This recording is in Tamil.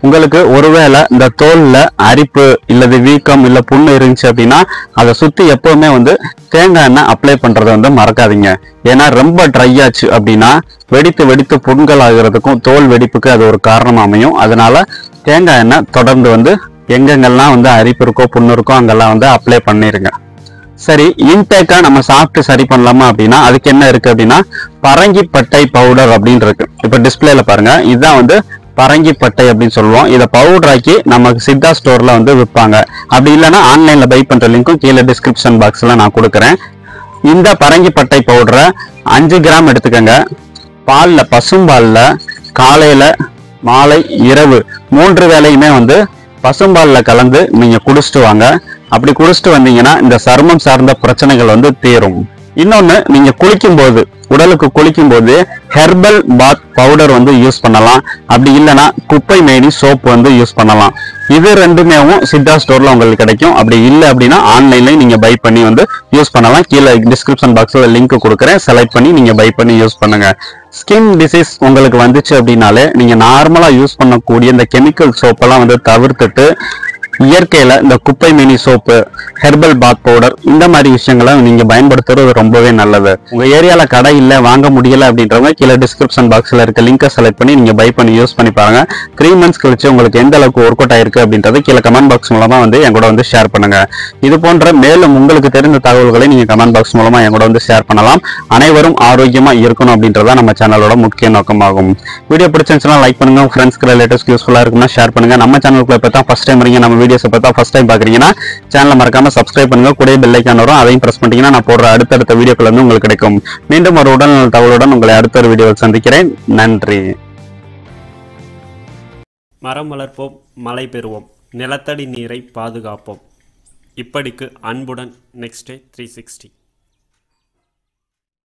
உங்களுக்கு ஒருவேளை இந்த தோல்ல அரிப்பு இல்லது வீக்கம் இல்ல புண்ணு இருந்துச்சு அப்படின்னா அதை சுத்தி எப்பவுமே வந்து தேங்காய் எண்ணெய் அப்ளை பண்றதை வந்து மறக்காதீங்க. ஏன்னா ரொம்ப ட்ரை ஆச்சு அப்படின்னா வெடித்து வெடித்து புண்கள் ஆகிறதுக்கும் தோல் வெடிப்புக்கு அது ஒரு காரணம் அமையும். அதனால தேங்காய் எண்ணெய் தொடர்ந்து வந்து எங்கெங்கெல்லாம் வந்து அரிப்பு இருக்கோ புண்ணு இருக்கோ அங்கெல்லாம் வந்து அப்ளை பண்ணிருங்க. சரி, இன்டேக்கா நம்ம சாப்பிட்டு சரி பண்ணலாமா அப்படின்னா அதுக்கு என்ன இருக்கு அப்படின்னா பரங்கிப்பட்டை பவுடர் அப்படின்னு இருக்கு. இப்ப டிஸ்பிளேல பாருங்க, இதுதான் வந்து பரங்கிப்பட்டை அப்படின்னு சொல்லுவோம். இதை பவுடர் ஆக்கி நமக்கு சித்தா ஸ்டோர்ல வந்து விற்பாங்க. அப்படி இல்லைன்னா ஆன்லைன்ல பை பண்ற லிங்க்கும் கீழே டிஸ்கிரிப்ஷன் பாக்ஸ்ல நான் கொடுக்குறேன். இந்த பரங்கிப்பட்டை பவுடரை 5 கிராம் எடுத்துக்கங்க. பால்ல பசும்பால்ல காலையில மாலை இரவு 3 வேளையுமே வந்து பசும்பால்ல கலந்து நீங்க குடிச்சிட்டு வாங்க. அப்படி குடிச்சிட்டு வந்தீங்கன்னா இந்த சருமம் சார்ந்த பிரச்சனைகள் வந்து தீரும். இன்னொன்னு, நீங்க குளிக்கும் போது உடலுக்கு குளிக்கும் போது ஹெர்பல் பாத் பவுடர் வந்து யூஸ் பண்ணலாம். அப்படி இல்லைன்னா குப்பை மேனி சோப் வந்து யூஸ் பண்ணலாம். இது ரெண்டுமே சித்தா ஸ்டோர்ல உங்களுக்கு கிடைக்கும். அப்படி இல்லை அப்படின்னா ஆன்லைன்லயும் நீங்க பை பண்ணி வந்து யூஸ் பண்ணலாம். கீழே டிஸ்கிரிப்ஷன் பாக்ஸ்ல லிங்க் கொடுக்குறேன், செலக்ட் பண்ணி நீங்க பை பண்ணி யூஸ் பண்ணுங்க. ஸ்கின் டிசீஸ் உங்களுக்கு வந்துச்சு அப்படின்னாலே நீங்க நார்மலா யூஸ் பண்ணக்கூடிய இந்த கெமிக்கல் சோப்பெல்லாம் வந்து தவிர்த்துட்டு இயற்கையில இந்த குப்பை mini soap, herbal bath powder இந்த மாதிரி விஷயங்களை நீங்க பயன்படுத்துறது ரொம்பவே நல்லது. உங்க ஏரியால கடை இல்ல, வாங்க முடியல அப்படின்றவங்க கீழே டிஸ்கிரிப்ஷன் பாக்ஸ்ல இருக்க லிங்கை செலக்ட் பண்ணி நீங்க பை பண்ணி யூஸ் பண்ணி பாருங்க. 3 months கழிச்சு உங்களுக்கு எந்த அளவுக்கு ஒர்க் அவுட் ஆயிருக்கு அப்படின்றது கீழே கமெண்ட் பாக்ஸ் மூலமா வந்து என் கூட வந்து ஷேர் பண்ணுங்க. இது போன்ற மேலும் உங்களுக்கு தெரிந்த தகவல்களை நீங்க கமெண்ட் பாக்ஸ் மூலமா என் கூட வந்து ஷேர் பண்ணலாம். அனைவரும் ஆரோக்கியமா இருக்கணும் அப்படின்றத நம்ம சேனலோட முக்கிய நோக்கமாகும். வீடியோ பிடிச்சிருந்துச்சுன்னா லைக் பண்ணுங்க, ஃப்ரெண்ட்ஸ்க்கு ரிலேட்டிவ்ஸ்க்கு யூஸ்ஃபுல்லா இருக்குன்னா ஷேர் பண்ணுங்க. நம்ம சேனலுக்குள்ள இப்போ தான் ஃபர்ஸ்ட் டைம் வரீங்க, நம்ம வீடியோஸ் பார்த்தா ஃபர்ஸ்ட் டைம் பாக்குறீங்கன்னா சேனலை மறக்காம சப்ஸ்கிரைப் பண்ணுங்க. கூட பெல் ஐகான் வரும், அதையும் பிரஸ் பண்ணிட்டீங்கன்னா நான் போடுற அடுத்தடுத்த வீடியோக்கள் வந்து உங்களுக்கு கிடைக்கும். மீண்டும் ஒரு உடல்நல தகவலுடன் உங்களை அடுத்த ஒரு வீடியோவில் சந்திக்கிறேன். நன்றி. மரம் வளர்ப்போம், மழை பெறுவோம், நிலத்தடி நீரை பாதுகாப்போம். இப்படிக்கு அன்புடன் நெக்ஸ்ட் டே 360.